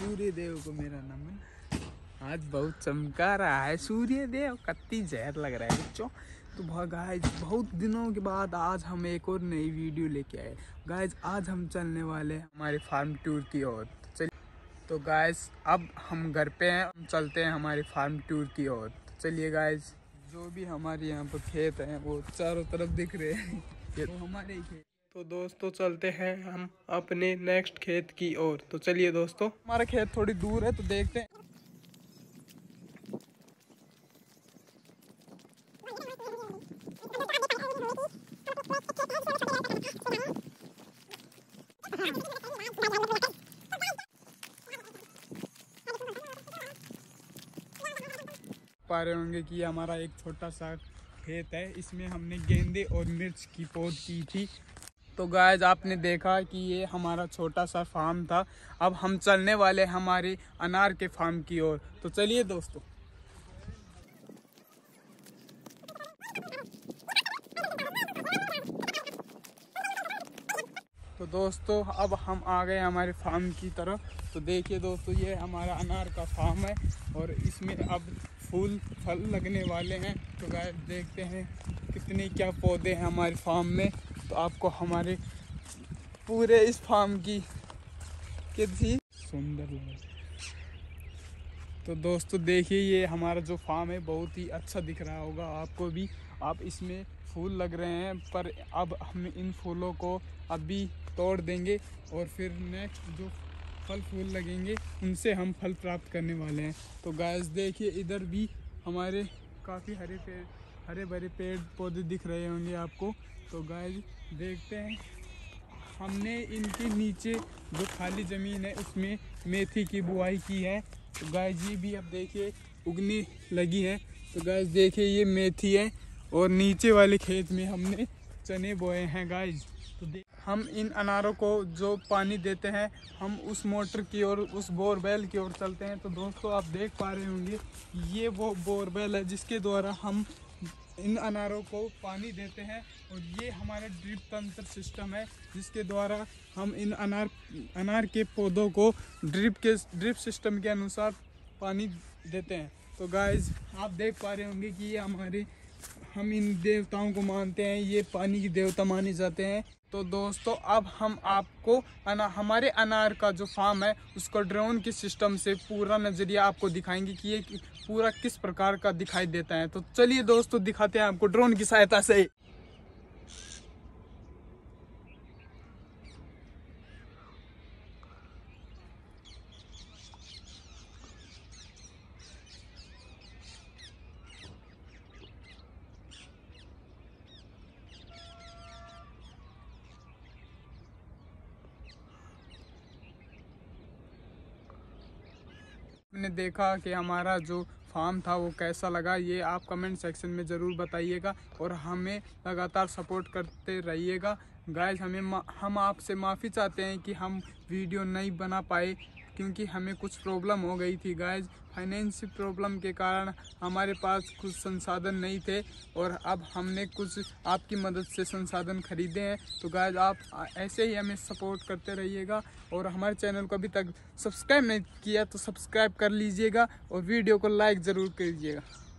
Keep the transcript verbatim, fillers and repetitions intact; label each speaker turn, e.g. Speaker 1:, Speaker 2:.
Speaker 1: सूर्य देव को मेरा नमन। आज बहुत चमका रहा है सूर्य देव, कत्ती जहर लग रहा है बच्चों। तो गाइज बहुत दिनों के बाद आज हम एक और नई वीडियो लेके आए। गाइज आज हम चलने वाले हैं हमारे फार्म टूर की ओर। तो चलिए तो गाइज अब हम घर पे हैं, हम चलते हैं हमारे फार्म टूर की ओर। तो चलिए गाइज, जो भी हमारे यहाँ पर खेत हैं वो चारों तरफ दिख रहे हैं, ये तो हमारे ही खेत। तो दोस्तों चलते हैं हम अपने नेक्स्ट खेत की ओर। तो चलिए दोस्तों, हमारा खेत थोड़ी दूर है तो देखते हैं। पा रहे होंगे कि हमारा एक छोटा सा खेत है, इसमें हमने गेंदे और मिर्च की पौध की थी। तो गाइस आपने देखा कि ये हमारा छोटा सा फार्म था। अब हम चलने वाले हमारे अनार के फार्म की ओर। तो चलिए दोस्तों, तो दोस्तों अब हम आ गए हमारे फार्म की तरफ। तो देखिए दोस्तों, ये हमारा अनार का फार्म है और इसमें अब फूल फल लगने वाले हैं। तो गाइस देखते हैं कितने क्या पौधे हैं हमारे फार्म में। तो आपको हमारे पूरे इस फार्म की कितनी सुंदर लगे। तो दोस्तों देखिए, ये हमारा जो फार्म है बहुत ही अच्छा दिख रहा होगा आपको भी। आप इसमें फूल लग रहे हैं, पर अब हम इन फूलों को अभी तोड़ देंगे और फिर नेक्स्ट जो फल फूल लगेंगे उनसे हम फल प्राप्त करने वाले हैं। तो गाइस देखिए, इधर भी हमारे काफ़ी हरे पेड़ हरे भरे पेड़ पौधे दिख रहे होंगे आपको। तो गाइस देखते हैं, हमने इनके नीचे जो खाली ज़मीन है उसमें मेथी की बुआई की है। तो गाइस ये भी अब देखिए उगने लगी है। तो गाइस देखिए, ये मेथी है और नीचे वाले खेत में हमने चने बोए हैं गाइस। तो हम इन अनारों को जो पानी देते हैं, हम उस मोटर की ओर, उस बोरवेल की ओर चलते हैं। तो दोस्तों आप देख पा रहे होंगे, ये वो बोरवेल है जिसके द्वारा हम इन अनारों को पानी देते हैं। और ये हमारा ड्रिप तंत्र सिस्टम है जिसके द्वारा हम इन अनार अनार के पौधों को ड्रिप के ड्रिप सिस्टम के अनुसार पानी देते हैं। तो गाइस आप देख पा रहे होंगे कि ये हमारे हम इन देवताओं को मानते हैं, ये पानी की देवता माने जाते हैं। तो दोस्तों अब हम आपको अना हमारे अनार का जो फार्म है उसको ड्रोन के सिस्टम से पूरा नज़रिया आपको दिखाएंगे कि ये पूरा किस प्रकार का दिखाई देता है। तो चलिए दोस्तों दिखाते हैं आपको ड्रोन की सहायता से। आपने देखा कि हमारा जो फार्म था वो कैसा लगा, ये आप कमेंट सेक्शन में ज़रूर बताइएगा और हमें लगातार सपोर्ट करते रहिएगा। गाइस हमें हम आपसे माफ़ी चाहते हैं कि हम वीडियो नहीं बना पाए, क्योंकि हमें कुछ प्रॉब्लम हो गई थी गाइस। फाइनेंशियल प्रॉब्लम के कारण हमारे पास कुछ संसाधन नहीं थे और अब हमने कुछ आपकी मदद से संसाधन खरीदे हैं। तो गाइस आप ऐसे ही हमें सपोर्ट करते रहिएगा और हमारे चैनल को अभी तक सब्सक्राइब नहीं किया तो सब्सक्राइब कर लीजिएगा और वीडियो को लाइक ज़रूर कीजिएगा।